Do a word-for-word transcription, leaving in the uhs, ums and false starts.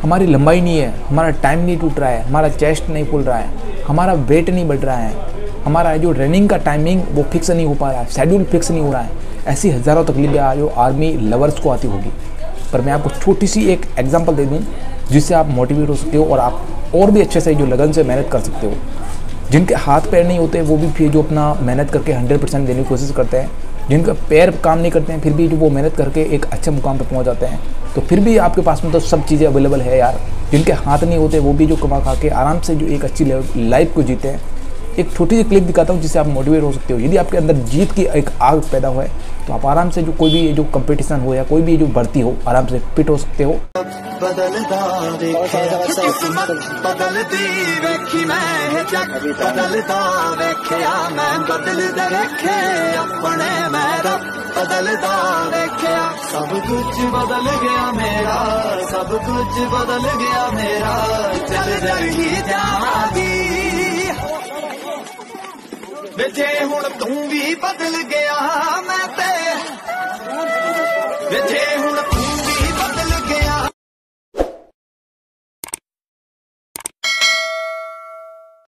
हमारी लंबाई नहीं है, हमारा टाइम नहीं टूट रहा है, हमारा चेस्ट नहीं फूल रहा है, हमारा वेट नहीं बढ़ रहा है, हमारा जो रनिंग का टाइमिंग वो फिक्स नहीं हो पा रहा है, शेड्यूल फिक्स नहीं हो रहा है। ऐसी हज़ारों तकलीफें जो आर्मी लवर्स को आती होगी। पर मैं आपको छोटी सी एक एग्जांपल दे दूं जिससे आप मोटिवेट हो सकते हो और आप और भी अच्छे से जो लगन से मेहनत कर सकते हो। जिनके हाथ पैर नहीं होते वो भी फिर जो अपना मेहनत करके हंड्रेड परसेंट देने की कोशिश करते हैं, जिनका पैर काम नहीं करते हैं फिर भी जो वो मेहनत करके एक अच्छे मुकाम पर पहुंच जाते हैं। तो फिर भी आपके पास में तो सब चीज़ें अवेलेबल है यार। जिनके हाथ नहीं होते वो भी जो कमा खा के आराम से जो एक अच्छी लाइफ को जीते हैं। एक छोटी सी क्लिप दिखाता हूँ जिससे आप मोटिवेट हो सकते हो। यदि आपके अंदर जीत की एक आग पैदा हो तो आप आराम से जो कोई भी जो कंपटीशन हो या कोई भी जो भर्ती हो आराम से फिट हो सकते हो। बदलदा बदलदी वेखी मैं जग बदलदा वेख्या मैं बदलदा वेखे अपने मेरा बदलदा वेख्या सब कुछ बदल गया मेरा सब कुछ बदल गया मेरा चल रही जावांगी जे हुण तू भी बदल गया मैं ते जे